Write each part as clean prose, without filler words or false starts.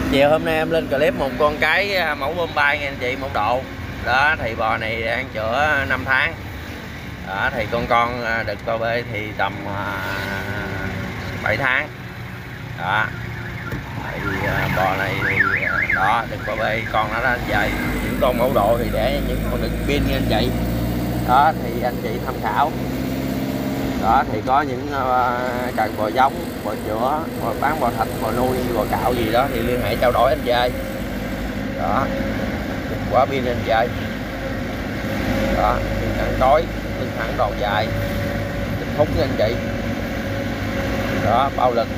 Chiều hôm nay em lên clip một con cái mẫu Bombay nha anh chị, 1 độ. Đó thì bò này đang chữa 5 tháng. Đó thì con đực co bê thì tầm 7 tháng. Đó. Thì bò này thì đó đực co bê con nó đã dài. Những con mẫu độ thì để những con đực pin nha anh chị. Đó thì anh chị tham khảo. Đó thì có những cần bò giống, bò chữa, bò bán bò thịt, bò nuôi, bò cạo gì đó thì liên hệ trao đổi anh chị ơi. Đó quả pin anh chị ơi. Đó thẳng tối, lưng thẳng đòn dài, định thúng nha anh chị. Đó bao lực.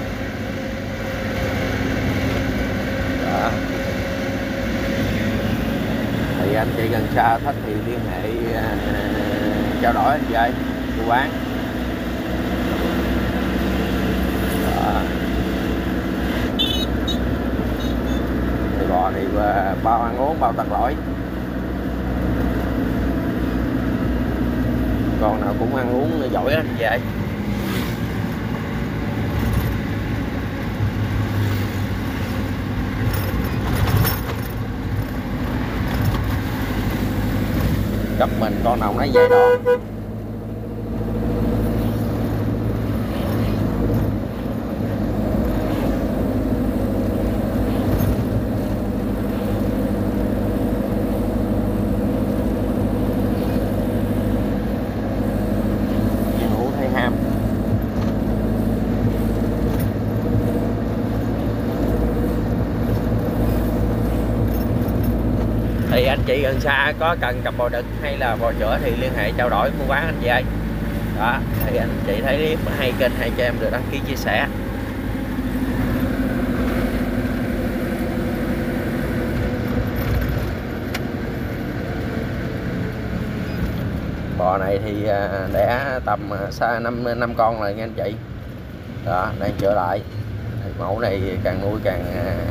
Đó thì anh chị gần xa thích thì liên hệ trao đổi anh chị ơi, mua bán. Thì bò thì bao ăn uống, bao tận lỗi, con nào cũng ăn uống giỏi anh vậy. Cấp mình con nào nấy vậy đó. Thì anh chị gần xa có cần cặp bò đực hay là bò chữa thì liên hệ trao đổi mua bán anh chị ơi. Đó thì anh chị thấy clip hay kênh hay cho em được đăng ký chia sẻ. Bò này thì đẻ tầm xa 5 con rồi nha anh chị. Đó đang chữa lại. Thì mẫu này càng nuôi càng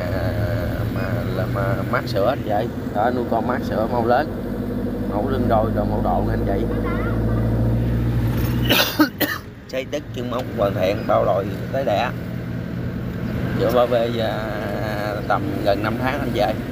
mát sữa anh chị. Đó nuôi con mát sữa mau lớn, mẫu lưng đôi rồi 1 độ nha anh chị. Xây tức chân móng hoàn thiện, bao lòi tới đẻ, chữa bao bê tầm gần 5 tháng anh chị.